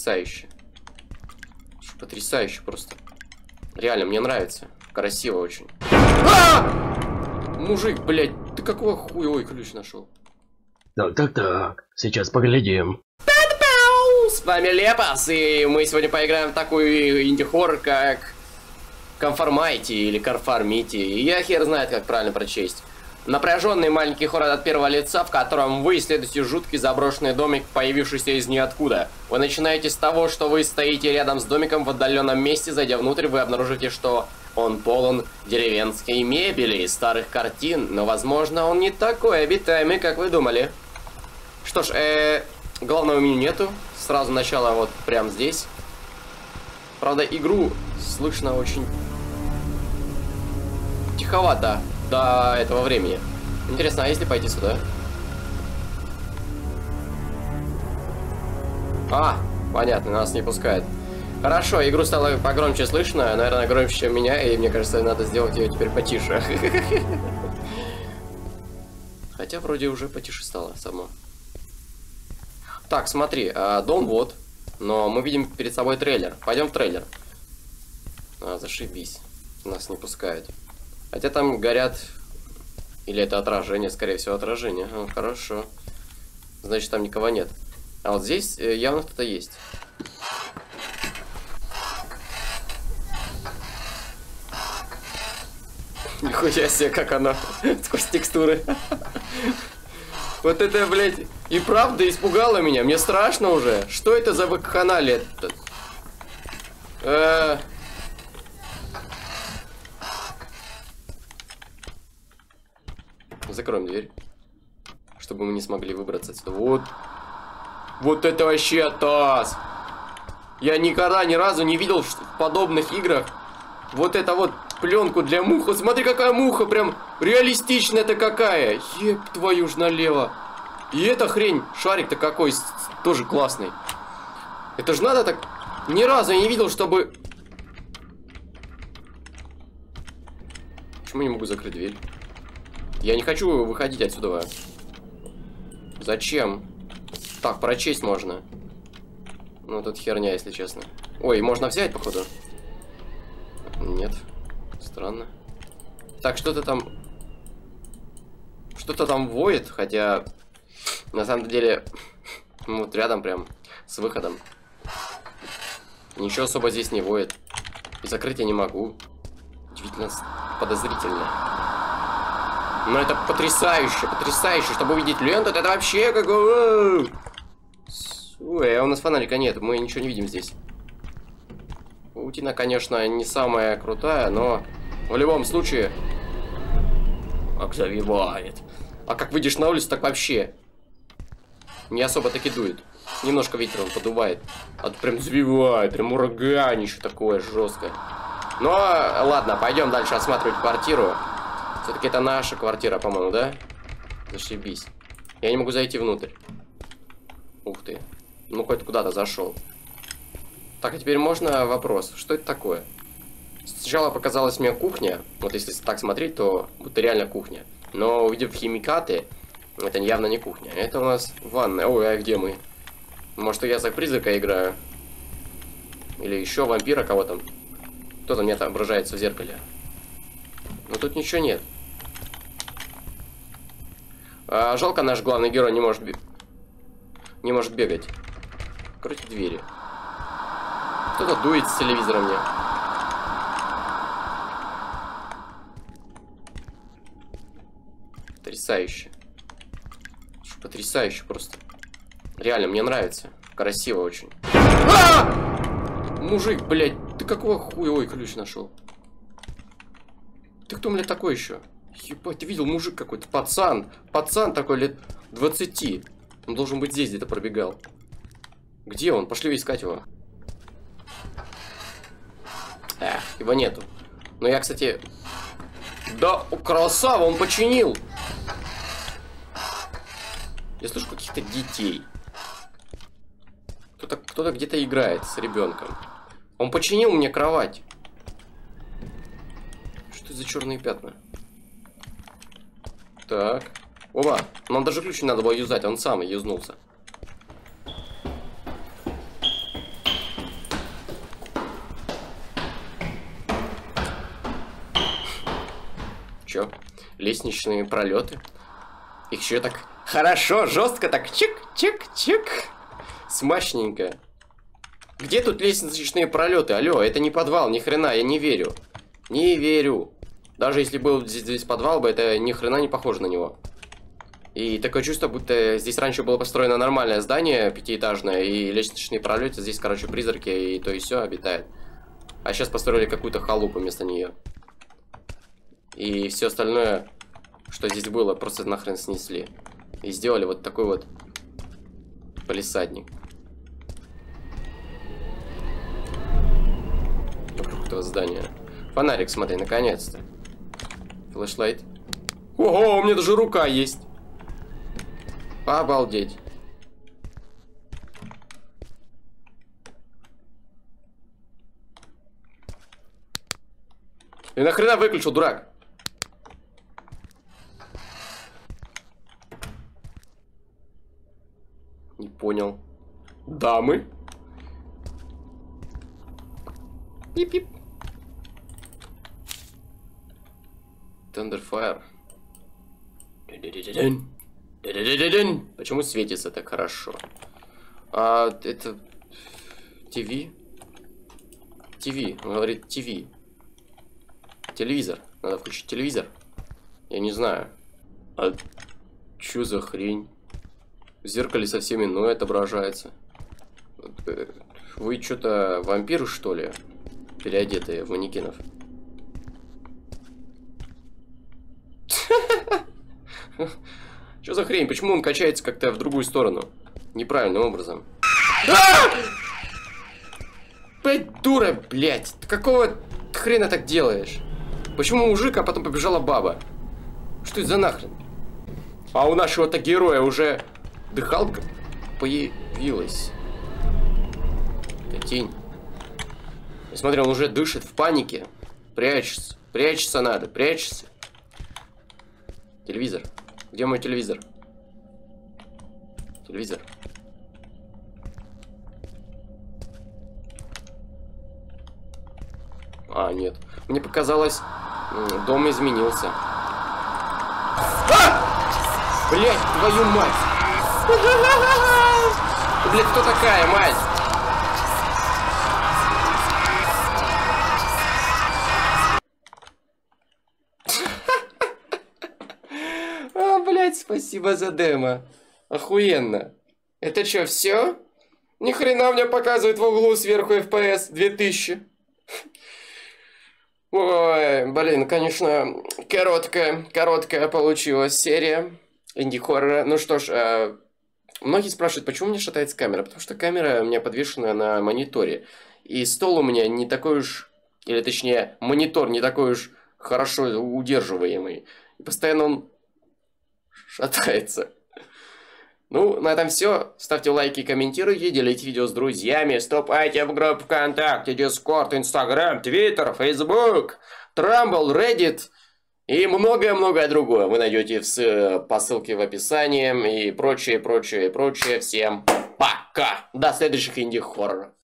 Потрясающе. Потрясающе просто. Реально, мне нравится. Красиво очень. Мужик, блядь, ты какого хуя? Ой, ключ нашел. Так, сейчас поглядим. С вами Лепас, и мы сегодня поиграем в такую инди-хоррор, как Конформайте или Конформите. Я хер знает, как правильно прочесть. Напряженный маленький хоррор от первого лица, в котором вы исследуете жуткий заброшенный домик, появившийся из ниоткуда. Вы начинаете с того, что вы стоите рядом с домиком в отдаленном месте. Зайдя внутрь, вы обнаружите, что он полон деревенской мебели и старых картин, но, возможно, он не такой обитаемый, как вы думали. Что ж, главного меню нету. Сразу начало вот прямо здесь. Правда, игру слышно очень тиховато до этого времени. Интересно, а если пойти сюда? Понятно, нас не пускают. Хорошо, игру стало погромче слышно. Наверное, громче, чем меня. И мне кажется, надо сделать ее теперь потише. Хотя вроде уже потише стало само. Так, смотри, дом вот. Но мы видим перед собой трейлер. Пойдем в трейлер. Зашибись. Нас не пускают. Хотя там горят... Или это отражение? Скорее всего, отражение. Хорошо. Значит, там никого нет. А вот здесь явно кто-то есть. Нихуя себе, как оно сквозь текстуры. Вот это, блядь, и правда испугало меня. Мне страшно уже. Что это за вакханалия? Закроем дверь, чтобы мы не смогли выбраться отсюда. Вот это вообще таз. Я никогда ни разу не видел в подобных играх вот это вот пленку для мух. Вот смотри, какая муха, прям реалистичная-то какая. Еб твою ж налево. И эта хрень, шарик-то какой, тоже классный. Это ж надо так... Ни разу я не видел, чтобы... Почему я не могу закрыть дверь? Я не хочу выходить отсюда. Зачем? Так, прочесть можно. Ну, тут херня, если честно. Ой, можно взять, походу? Нет. Странно. Так, что-то там... Что-то там воет, хотя... На самом деле... Вот рядом прям с выходом. Ничего особо здесь не воет. И закрыть я не могу. Удивительно подозрительно. Но это потрясающе, потрясающе. Чтобы увидеть ленту, это вообще как... Ой, а у нас фонарика нет, мы ничего не видим здесь. Паутина, конечно, не самая крутая, но в любом случае... Как завивает. А как выйдешь на улицу, так вообще... Не особо таки дует. Немножко ветер он подувает. А тут прям завивает, прям ураганище такое жесткое. Но ладно, пойдем дальше осматривать квартиру. Все-таки это наша квартира, по-моему, да? Зашибись. Я не могу зайти внутрь. Ух ты. Ну, хоть куда-то зашел. Так, а теперь можно вопрос. Что это такое? Сначала показалась мне кухня. Вот если так смотреть, то будто реально кухня. Но увидев химикаты, это явно не кухня. Это у нас ванная. Ой, а где мы? Может, я за призрака играю? Или еще вампира кого-то? Кто-то мне отображается в зеркале. Но тут ничего нет. Жалко, наш главный герой не может бегать. Откройте двери. Кто-то дует с телевизора мне. Потрясающе. Потрясающе просто. Реально, мне нравится. Красиво очень. Мужик, блядь, ты какого хуя? Ой, ключ нашел. Ты кто, блядь, такой еще? Ебать, ты видел, мужик какой-то, пацан. Пацан такой лет 20. Он должен быть здесь где-то пробегал. Где он? Пошли искать его. Его нету. Но я, кстати... Да, красава, он починил. Я слышу каких-то детей. Кто-то где-то играет с ребенком. Он починил мне кровать. Что это за черные пятна? Так. Оба. Нам даже ключ не надо было юзать, он сам юзнулся. чё? Лестничные пролеты. Их еще так хорошо, жестко, так чик-чик-чик. Смачненько. Где тут лестничные пролеты? Алло, это не подвал, ни хрена, я не верю. Не верю. Даже если был здесь подвал бы, это ни хрена не похоже на него. И такое чувство, будто здесь раньше было построено нормальное здание, пятиэтажное, и лестничные пролеты здесь, короче, призраки, и то и все обитают. А сейчас построили какую-то халупу вместо нее. И все остальное, что здесь было, просто нахрен снесли. И сделали вот такой вот палисадник. Вокруг этого здания. Фонарик, смотри, наконец-то. Флэшлайт. Ого, у меня даже рука есть. Обалдеть. И нахрена выключил, дурак? Не понял. Дамы? Пип-пип. Thunderfire. Почему светится так хорошо? А, это... ТВ? ТВ, он говорит ТВ. Телевизор. Надо включить телевизор. Я не знаю. А чё за хрень? В зеркале совсем иное отображается. Вы что-то вампиры, что ли? Переодетые в манекенов. Что за хрень? Почему он качается как-то в другую сторону? Неправильным образом. Блять, дура, блять. Ты какого хрена так делаешь? Почему мужик, а потом побежала баба? Что это за нахрен? А у нашего-то героя уже дыхалка появилась. Это тень. Я смотрю, он уже дышит в панике. Прячется. Прячется надо, прячется. Телевизор. Где мой телевизор? Телевизор. А, нет. Мне показалось, дом изменился. А! Блять, твою мать! Блять, кто такая, мать? Блять, спасибо за демо. Охуенно. Это что, все? Ни хрена мне показывает в углу сверху FPS 2000. Ой, блин, конечно, короткая получилась серия инди-хоррора. Ну что ж, многие спрашивают, почему у меня шатается камера? Потому что камера у меня подвешена на мониторе. И стол у меня не такой уж, или точнее, монитор не такой уж хорошо удерживаемый. И постоянно он шатается. Ну, на этом все. Ставьте лайки, комментируйте, делите видео с друзьями, вступайте в группу ВКонтакте, Дискорд, Инстаграм, Твиттер, Фейсбук, Трамбл, Reddit и многое-многое другое. Вы найдете по ссылке в описании и прочее. Всем пока! До следующих инди-хорроров.